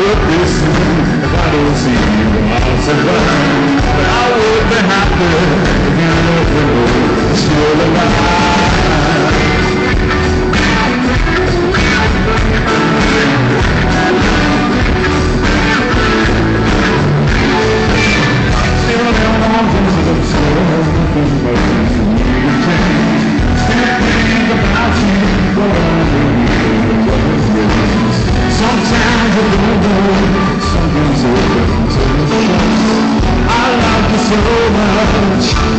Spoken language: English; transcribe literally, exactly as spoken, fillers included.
would be soon if I don't see you. I'll survive, but I would be happy if you let me know you're still alive. Still in the mountains of the soul, nothing but you change. Still think about you, but I don't know. Sometimes I don't know, something's open to the trust. I love you so much.